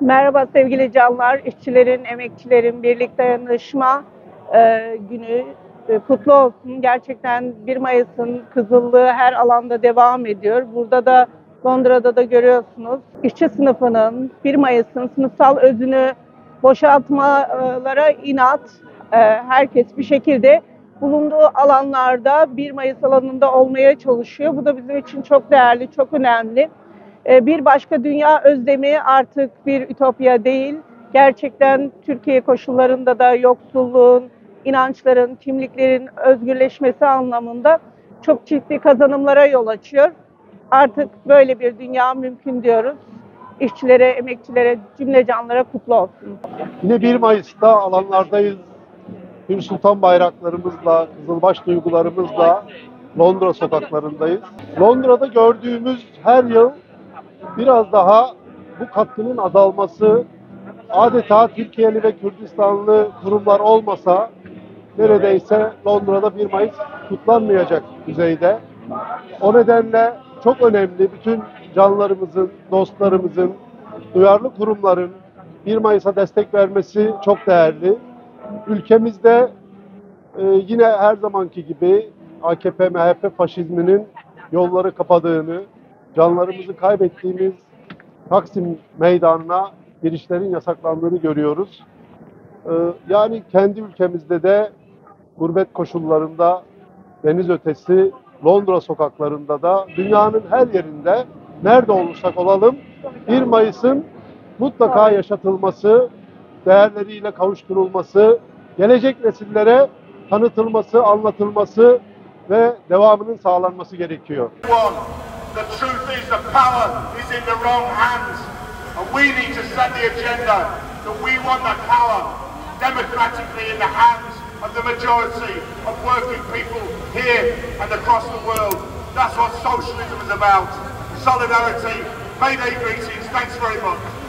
Merhaba sevgili canlar, işçilerin, emekçilerin birlik dayanışma günü kutlu olsun. Gerçekten 1 Mayıs'ın kızıllığı her alanda devam ediyor. Burada da Londra'da da görüyorsunuz. İşçi sınıfının 1 Mayıs'ın sınıfsal özünü boşaltmalara inat, herkes bir şekilde bulunduğu alanlarda 1 Mayıs alanında olmaya çalışıyor. Bu da bizim için çok değerli, çok önemli. Bir başka dünya özlemi artık bir ütopya değil. Gerçekten Türkiye koşullarında da yoksulluğun, inançların, kimliklerin özgürleşmesi anlamında çok ciddi kazanımlara yol açıyor. Artık böyle bir dünya mümkün diyoruz. İşçilere, emekçilere, cümle canlara kutlu olsun. Yine 1 Mayıs'ta alanlardayız. Hür Sultan bayraklarımızla, kızılbaş duygularımızla Londra sokaklarındayız. Londra'da gördüğümüz her yıl biraz daha bu katkının azalması, adeta Türkiye'li ve Kürdistanlı kurumlar olmasa neredeyse Londra'da 1 Mayıs kutlanmayacak düzeyde. O nedenle çok önemli bütün canlarımızın, dostlarımızın, duyarlı kurumların 1 Mayıs'a destek vermesi çok değerli. Ülkemizde yine her zamanki gibi AKP, MHP faşizminin yolları kapadığını, canlarımızı kaybettiğimiz Taksim Meydanı'na girişlerin yasaklandığını görüyoruz. Yani kendi ülkemizde de gurbet koşullarında, deniz ötesi, Londra sokaklarında da, dünyanın her yerinde nerede olursak olalım 1 Mayıs'ın mutlaka yaşatılması, değerleriyle kavuşturulması, gelecek nesillere tanıtılması, anlatılması ve devamının sağlanması gerekiyor. The truth is the power is in the wrong hands, and we need to set the agenda that we want the power democratically in the hands of the majority of working people here and across the world. That's what socialism is about. Solidarity, May Day greetings, thanks very much.